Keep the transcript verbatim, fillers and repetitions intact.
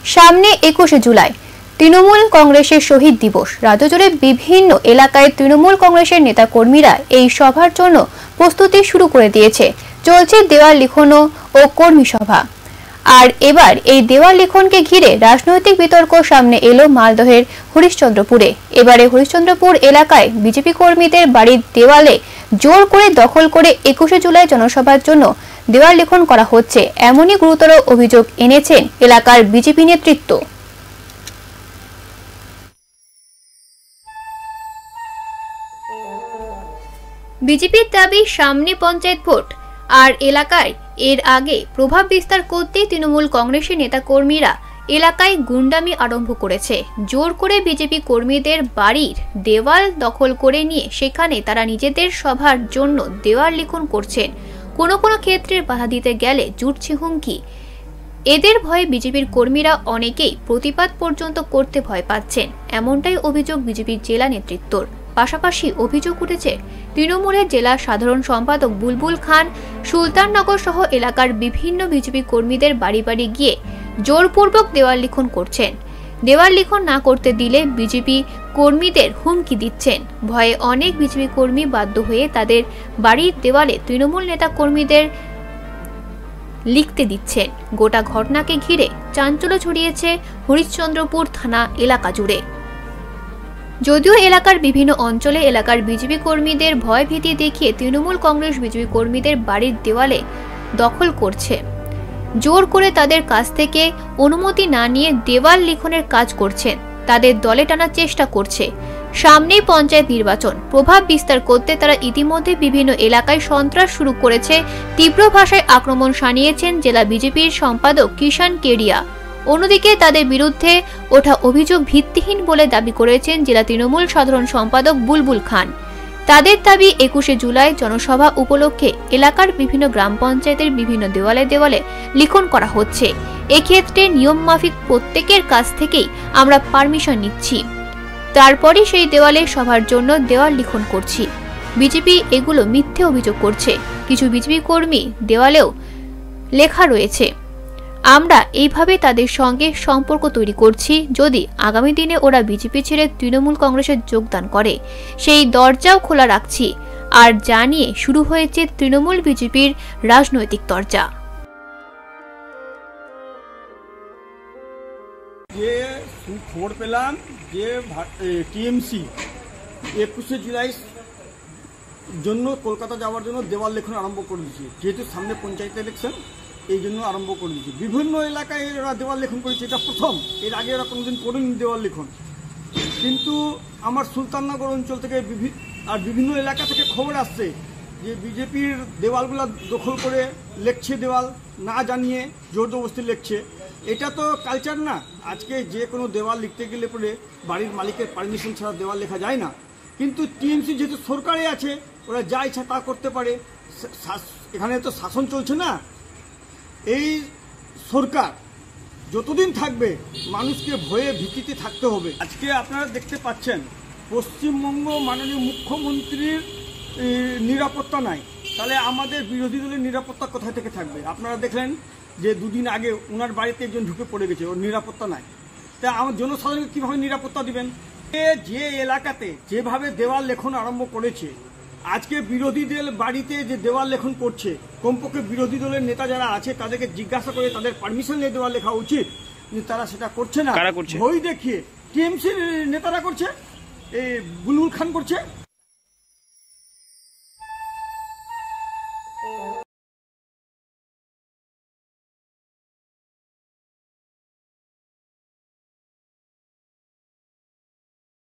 সামনে একুশে জুলাই তৃণমূল কংগ্রেসের শহীদ দিবস। রাজ্যজুড়ে বিভিন্ন এলাকায় তৃণমূল কংগ্রেসের নেতাকর্মীরা এই সভার জন্য প্রস্তুতি শুরু করে দিয়েছে। চলছে দেওয়াল লিখন ও কর্মী সভা। আর এবার এই দেওয়াল লিখনকে ঘিরে রাজনৈতিক বিতর্ক সামনে এলো মালদহের হরিশ্চন্দ্রপুরে। এবারে হরিশ্চন্দ্রপুর এলাকায় বিজেপি কর্মীদের বাড়ির দেওয়ালে জোর করে দখল করে একুশে জুলাই জনসভার জন্য দেওয়াল লিখন করা হচ্ছে, এমনই গুরুতর অভিযোগ এনেছেন এলাকার বিজেপি নেতৃত্ব। বিজেপির দাবি সামনে পঞ্চায়েত ভোট, আর এলাকায় এর আগে প্রভাব বিস্তার করতে তৃণমূল কংগ্রেসের নেতাকর্মীরা এলাকায় গুন্ডামি আরম্ভ করেছে। জোর করে বিজেপি কর্মীদের বাড়ির দেওয়াল দখল করে নিয়ে সেখানে তারা নিজেদের সভার জন্য দেওয়াল লিখন করছেন। কোনো কোনো ক্ষেত্রে বাধা দিতে গেলে জুটছে হুমকি। এদের ভয়ে বিজেপির কর্মীরা অনেকেই প্রতিবাদ পর্যন্ত করতে ভয় পাচ্ছেন, এমনটাই অভিযোগ বিজেপির জেলা নেতৃত্বর। পাশাপাশি অভিযোগ উঠেছে তৃণমূলের জেলা সাধারণ সম্পাদক বুলবুল খান সুলতাননগর সহ এলাকার বিভিন্ন বিজেপি কর্মীদের বাড়ি বাড়ি গিয়ে জোরপূর্বক দেওয়াল লিখন করছেন। দেওয়াল লিখন না করতে দিলে বিজেপি কর্মীদের হুমকি দিচ্ছেন। ভয়ে অনেক বিজেপি কর্মী বাধ্য হয়ে তাদের বাড়ির দেওয়ালে তৃণমূল নেতা কর্মীদের লিখতে দিচ্ছেন। গোটা ঘটনাকে ঘিরে চাঞ্চল্য ছড়িয়েছে হরিশ্চন্দ্রপুর থানা এলাকা জুড়ে। যদিও এলাকার বিভিন্ন অঞ্চলে এলাকার বিজেপি কর্মীদের ভয় ভীতি দেখিয়ে তৃণমূল কংগ্রেস বিজেপি কর্মীদের বাড়ির দেওয়ালে দখল করছে, জোর করে তাদের কাছ থেকে অনুমতি না নিয়ে দেওয়াল লিখনের কাজ করছেন, তাদের দলে টানার চেষ্টা করছে। সামনেই পঞ্চায়েত নির্বাচন, প্রভাব বিস্তার করতে তারা ইতিমধ্যে বিভিন্ন এলাকায় সন্ত্রাস শুরু করেছে। তীব্র ভাষায় আক্রমণ শানিয়েছেন জেলা বিজেপির সম্পাদক কিষাণ কেডিয়া। অন্যদিকে তাদের বিরুদ্ধে ওঠা অভিযোগ ভিত্তিহীন বলে দাবি করেছেন জেলা তৃণমূল সাধারণ সম্পাদক বুলবুল খান। তাদের দাবি একুশে জুলাই জনসভা উপলক্ষে এলাকার বিভিন্ন গ্রাম পঞ্চায়েতের বিভিন্ন দেওয়ালে দেওয়ালে লিখন করা হচ্ছে। এক্ষেত্রে নিয়ম মাফিক প্রত্যেকের কাছ থেকেই আমরা পারমিশন নিচ্ছি, তারপরে সেই দেওয়ালে সভার জন্য দেওয়াল লিখন করছি। বিজেপি এগুলো মিথ্যে অভিযোগ করছে। কিছু বিজেপি কর্মী দেওয়ালেও লেখা রয়েছে, আমরা এইভাবে তাদের সঙ্গে সম্পর্ক তৈরি করছি। যদি আগামী দিনে ওরা বিজেপি ছেড়ে তৃণমূল কংগ্রেসে যোগদান করে সেই দরজাও খোলা রাখছি। আর জানিয়ে শুরু হয়েছে তৃণমূল বিজেপির রাজনৈতিক চর্চা। যে খবর পেলাম যে টিএমসি একুশে জুলাই জন্য কলকাতা যাওয়ার জন্য দেওয়াল লেখন আরম্ভ করে দিয়েছে, যেহেতু সামনে পঞ্চায়েত ইলেকশন এই জন্য আরম্ভ করে দিয়েছে। বিভিন্ন এলাকায় এরা দেওয়াল লেখন করেছে, এটা প্রথম। এর আগে এরা কোনোদিন করেনি দেওয়াল লেখন। কিন্তু আমার সুলতাননগর অঞ্চল থেকে আর বিভিন্ন এলাকা থেকে খবর আসছে যে বিজেপির দেওয়ালগুলো দখল করে লেখছে, দেওয়াল না জানিয়ে জোর জবরদস্তি লেখছে। এটা তো কালচার না। আজকে যে কোনো দেওয়াল লিখতে গেলে পরে বাড়ির মালিকের পারমিশন ছাড়া দেওয়াল লেখা যায় না। কিন্তু টিএমসি যেহেতু সরকারে আছে, ওরা যা ইচ্ছা তা করতে পারে। এখানে তো শাসন চলছে না। এই সরকার যতদিন থাকবে মানুষকে ভয়ে ভীতিতে থাকতে হবে। আজকে আপনারা দেখতে পাচ্ছেন পশ্চিমবঙ্গ মাননীয় মুখ্যমন্ত্রীর নিরাপত্তা নাই, তাহলে আমাদের বিরোধী দলের নিরাপত্তা কোথায় থেকে থাকবে? আপনারা দেখলেন যে দুদিন আগে ওনার বাড়িতে একজন ঢুকে পড়ে গেছে, ওর নিরাপত্তা নাই। তা আমার জনসাধারণকে কীভাবে নিরাপত্তা দিবেন? যে এলাকাতে যেভাবে দেওয়াল লেখন আরম্ভ করেছে, আজকে বিরোধী দল বাড়িতে যে দেওয়াল লেখন করছে, কমপক্ষে বিরোধী দলের নেতা যারা আছে তাদেরকে জিজ্ঞাসা করে তাদের পারমিশন নিয়ে দেওয়াল লেখা উচিত। কিন্তু তারা সেটা করছে না, ভয় দেখিয়ে টিএমসির নেতারা করছে, এই বুলবুল খান করছে।